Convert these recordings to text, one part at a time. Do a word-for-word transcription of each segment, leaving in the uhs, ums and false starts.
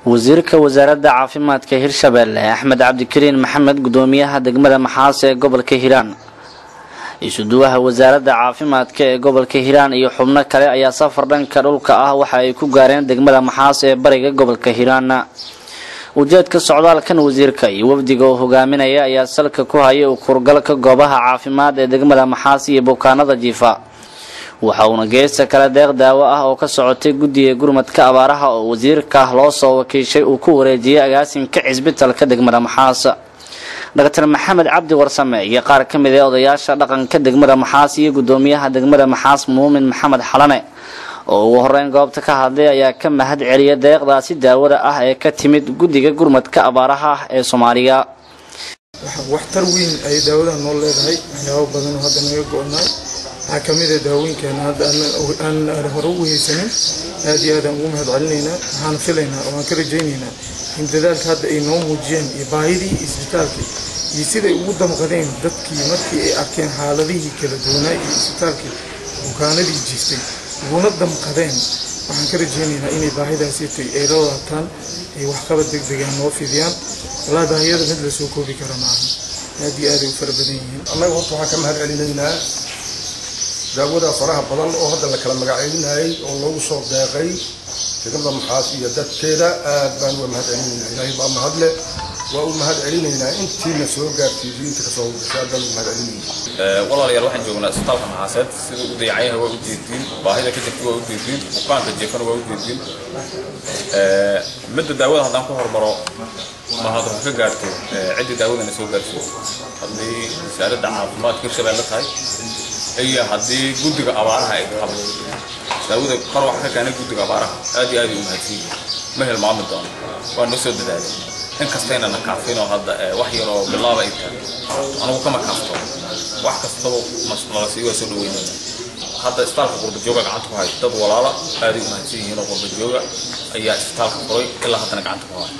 wasiirka wasaaradda caafimaadka Hirshabelle Axmed Cabdikariin Maxamed gudoomiyaha degmada Maxaas ee gobolka Hiiraan isuduwaha wasaaradda caafimaadka ee gobolka Hiiraan iyo xubno kale ayaa safar dhanka dhulka ah waxa ay ku gaareen degmada Maxaas ee bariga gobolka Hiiraan ujeedka socdaalkan wasiirka iyo wafdiga oo hogaaminaya ayaa salka ku hayay u kurgalka goobaha caafimaad ee degmada Maxaas iyo bukaanada jiifa waxa uu geesta kala deeq daawo ah oo ka socotay guddiga gurmadka abaaraha oo wasiirka loo soo wakiishay uu ku wareejiyay agaasinka cisbitaalka degmada Maxaas Doctor Maxamed Cabdi Warsame iyo qaar ka mid ah odayaasha dhaqanka degmada Maxaas iyo gudoomiyaha degmada Maxaas Muumin Maxamed Xalane oo ugu horeyn goobta ka hadlay ayaa ka mahad celiyay deeqdaasi daawada ah ee ka timid guddiga gurmadka abaaraha ee Soomaaliya waxtar weyn ay daawada noo leedahay waxyaabo badan oo hadda naga go'nay حكمية داوين كان هذا أن أن هروه سنة هذه هذا مو مهد علينا هان فيلنا وهان كرجيننا من ذلك هذا إنهم وجين يبايدي إسبتالك يصير يودم قديم دتكي متكي أكين حالذي كذا دونا إسبتالك وكان لي جستي وندم قديم وهان كرجيننا إني بايدا سيتي إيرو كان يوحكبت دك دكان وفي ديان لا بايدا مثل سوكو بكرمان هذه هذه فربدين الله يوفقه حكم هذا علينا داودا صراحة بدل أو هذا الكلام مقاعدين هاي والله صوب داقي تقدر محاس يدك كذا بان ومهد علينا هنا يبقى مهد له ومهد علينا هنا أنت نسوق في جين تكسوق هذا المهد علينا والله يا روح نجونا استطاع محاسات ودي عيها وودي الدين باهيدا كتير وودي الدين وقان تجيكون وودي الدين مد داودا هذا نكون مرة ما هذا فكرته عدة داودا نسوق جالسين هذه سعر الدعم ما تكرش بالك هاي هي هذه جودك أبارها إقامة داود قروح كان جودك أبارها هذه هذه أمهاتي ما هي المعامل دام والنسود ذلك إن كستينا نكافين وهذا وحي رو بالله بيت أنا وكما كافتو واحد كافتو مش ناسي وسلوين هذا استالك قرب الجوجا عنده هاي تد ولا لا هذه أمهاتي هنا قرب الجوجا أي استالك قروي إلا هذا نك عنده هاي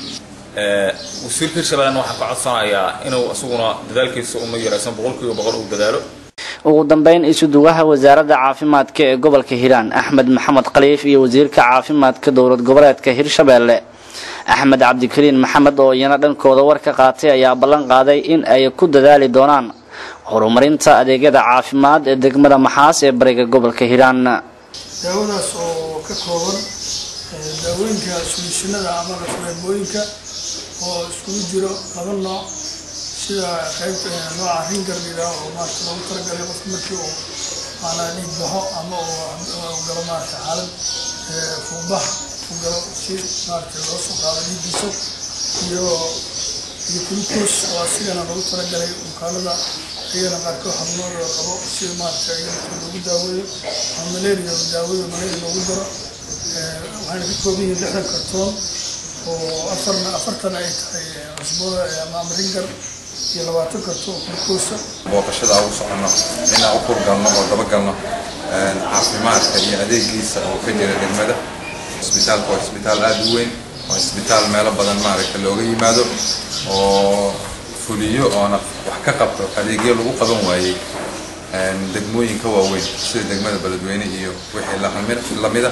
وسير كرشبان أنا واحد قعد صنع يا إنه أسوقنا ذلك السوق ما يرسم بقولك وبقوله بداله ugu dambeyn isuduwaha wasaaradda caafimaadka ee gobolka Hiiraan Axmed Maxamed Khaliif iyo wasiirka caafimaadka dowlad goboleedka Hirshabelle Axmed Cabdikariin Maxamed oo iyana dhankooda war ka qaatay ayaa ballan qaaday in ay ku dadaali doonaan horumarinta adeegyada caafimaad ee degmada Maxaas ee bariga gobolka Hiiraan daawadaas oo ka kooban daawooyinka solutionada ama farmooyinka oo isku jiro laba nooc sida qaybta nooca ringar lida oo maarta lagu talagalay qofka markii uu ana dhibaho ama uu galo maarta xaalad fuubax uu galo si maarta loo soo qaado dhibiso iyo iyo glucose oo sidana lagu talagalay bukaanada iyana qaarka xanuunada qabo si maarta lagu daaweeyo ama malaria daaweeyo malaria lagu daro waxaan ka kooban yahay lixdan kartoon oo afarna afartan ay tahay cusbada ama ringar iyo labaatan kartoon glucose booqashada ugu socono in aan u kurgalno oo daba galno caafimaadka iyo adeegiisa oo ka jira degmada isbitaalka waa isbitaal aad u weyn oo isbitaal meelo badan maaragta looga yimaado oo fuliyo oo wax ka qabto adeegyo lagu qaban waayay degmooyinka waaweyn sida degmada Beledweyne iyo wixii la lamida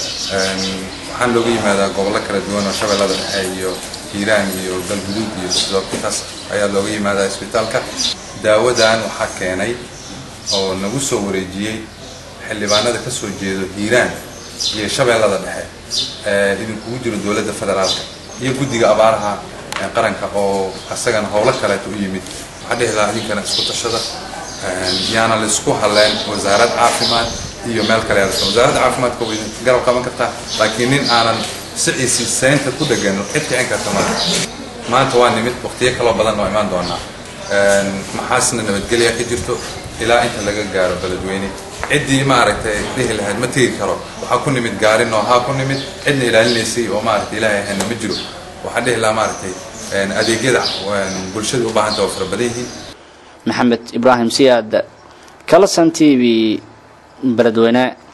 waxaan looga yimaadaa gobollo kala duwan oo Shabeellada Dhexe iyo Hiiraan iyo Galguduud iyo sidoo ayaa looga yimaadaa isbitaalka daawadan waxa keenay oo nagu soo wareejiyay xildhibaanada ka soo jeedo Hiiraan iyo Shabeellada Dhexe ee idinku jiro dawladda federaalka iyo guddiga abaaraha qaranka oo asagana howlo kale u yimid waxa dhehdaa idinkana isku tashada yaana la isku haleen wasaaradda caafimaad iyo meel kale wasaaradda caafimaadka way garab qaban kartaa laakiin nin aanan siciisi seenta ku dhagan xidka in karta maanta waa nimid waqtiyo kala badan oo imaan doona een maxaasna nabadgelyo ka jirto ilaa inta laga gaaro Beledweyne cidii ma aragtay dhihi lahayd ma tiri karo waxa ku nimid gaarin oo ha ku nimid cidna ilaalinaysay oo ma aragtay ilaahay hana ma jiro waxa dhihi la ma aragtay een adeegyada bulshada u baahan tahay farbadayhi Maxamed Ibrahim Siyaad Kalasan T V Beledweyne